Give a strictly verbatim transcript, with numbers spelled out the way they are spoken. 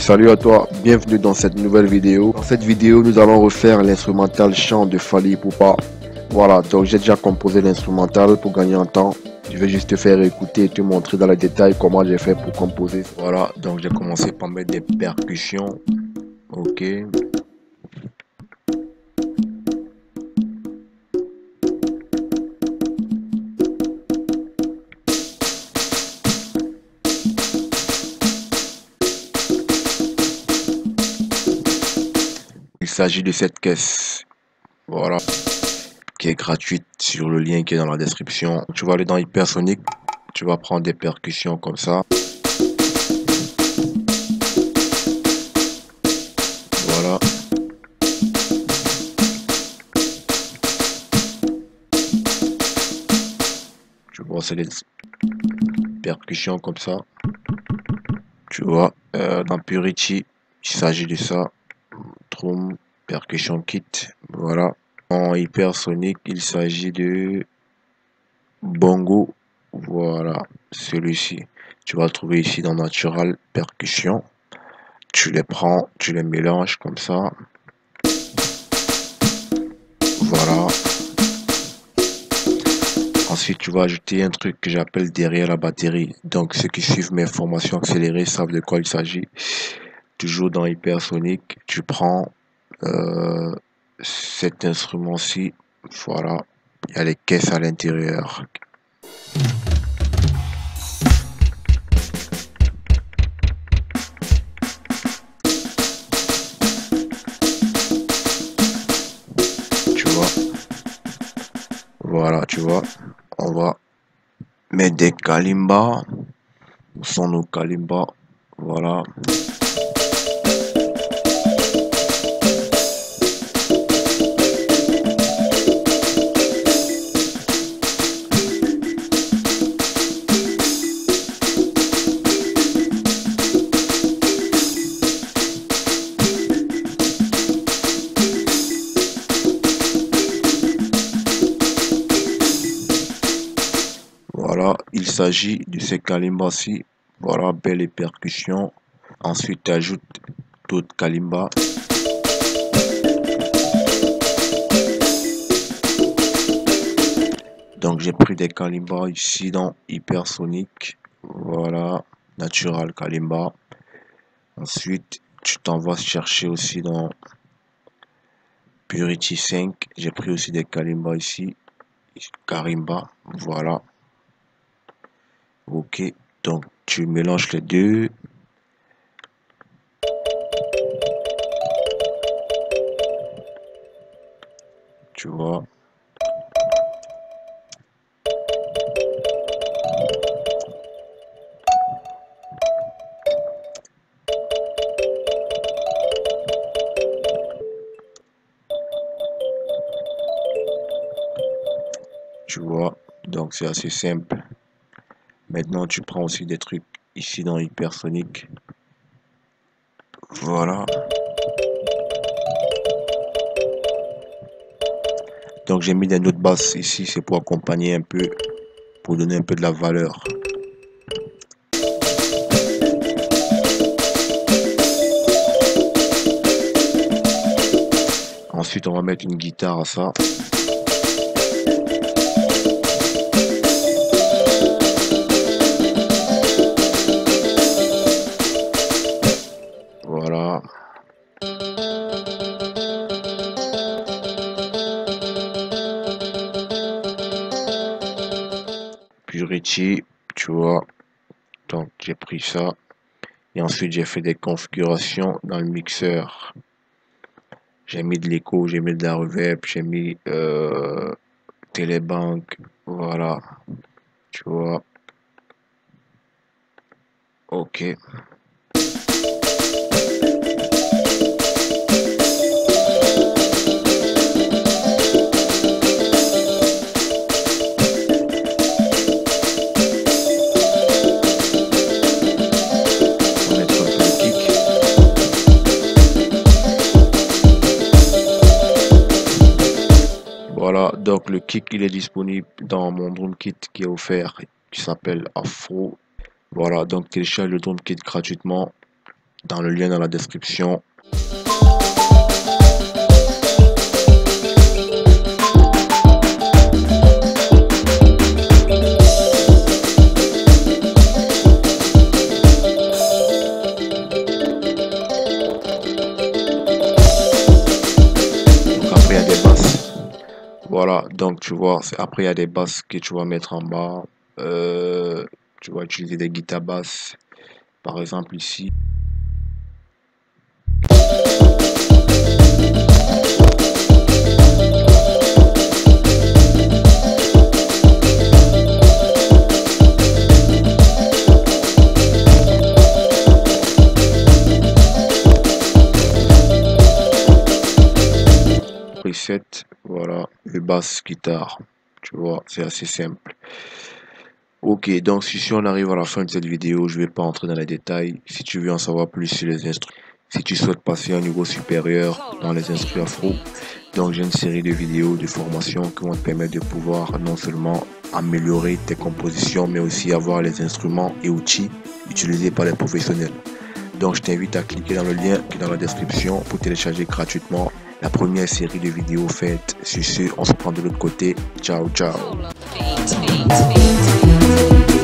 Salut à toi, bienvenue dans cette nouvelle vidéo. Dans cette vidéo, nous allons refaire l'instrumental chant de Fally Ipupa. Voilà, donc j'ai déjà composé l'instrumental pour gagner en temps. Je vais juste te faire écouter et te montrer dans les détails comment j'ai fait pour composer. Voilà, donc j'ai commencé par mettre des percussions. Ok. Il s'agit de cette caisse. Voilà. Qui est gratuite sur le lien qui est dans la description. Tu vas aller dans Hypersonic. Tu vas prendre des percussions comme ça. Voilà. Tu vois, c'est des percussions comme ça. Tu vois, euh, dans Purity, il s'agit de ça. Drum, percussion kit. Voilà. En Hypersonic, il s'agit de bongo. Voilà, celui-ci. Tu vas le trouver ici dans Natural Percussion. Tu les prends, tu les mélanges comme ça. Voilà. Ensuite, tu vas ajouter un truc que j'appelle derrière la batterie. Donc, ceux qui suivent mes formations accélérées savent de quoi il s'agit. Toujours dans Hypersonic, tu prends euh, cet instrument-ci. Voilà. Il y a les caisses à l'intérieur. Tu vois. Voilà, tu vois. On va mettre des kalimbas. Où sont nos kalimbas? Voilà. Voilà, il s'agit de ces kalimbas-ci. Voilà, belle percussion. Ensuite, tu ajoutes d'autres kalimbas. Donc, j'ai pris des kalimbas ici dans Hypersonic. Voilà, Natural Kalimba. Ensuite, tu t'en vas chercher aussi dans Purity cinq. J'ai pris aussi des kalimbas ici. Karimba, voilà. Ok, donc tu mélanges les deux. Tu vois. Tu vois, donc c'est assez simple. Maintenant, tu prends aussi des trucs ici dans Hypersonic. Voilà. Donc j'ai mis des notes basses ici, c'est pour accompagner un peu, pour donner un peu de la valeur. Ensuite, on va mettre une guitare à ça. Voilà. Purity, tu vois. Donc j'ai pris ça. Et ensuite, j'ai fait des configurations dans le mixeur. J'ai mis de l'écho, j'ai mis de la reverb, j'ai mis euh, Télébank. Voilà. Tu vois. Ok. Voilà, donc le kick il est disponible dans mon drum kit qui est offert, qui s'appelle Afro. Voilà, donc télécharge le drum kit gratuitement. dans le lien dans la description. Après il y a des basses. Voilà, donc tu vois, après il y a des basses que tu vas mettre en bas. Euh, tu vas utiliser des guitares basses. Par exemple ici. Preset, voilà, les basses guitare. Tu vois, c'est assez simple. Ok, donc si on arrive à la fin de cette vidéo, je vais pas entrer dans les détails. Si tu veux en savoir plus sur les instruments, si tu souhaites passer à un niveau supérieur dans les instruments afro, donc j'ai une série de vidéos de formation qui vont te permettre de pouvoir non seulement améliorer tes compositions, mais aussi avoir les instruments et outils utilisés par les professionnels. Donc je t'invite à cliquer dans le lien qui est dans la description pour télécharger gratuitement la première série de vidéos faites. Sur ce, on se prend de l'autre côté. Ciao, ciao.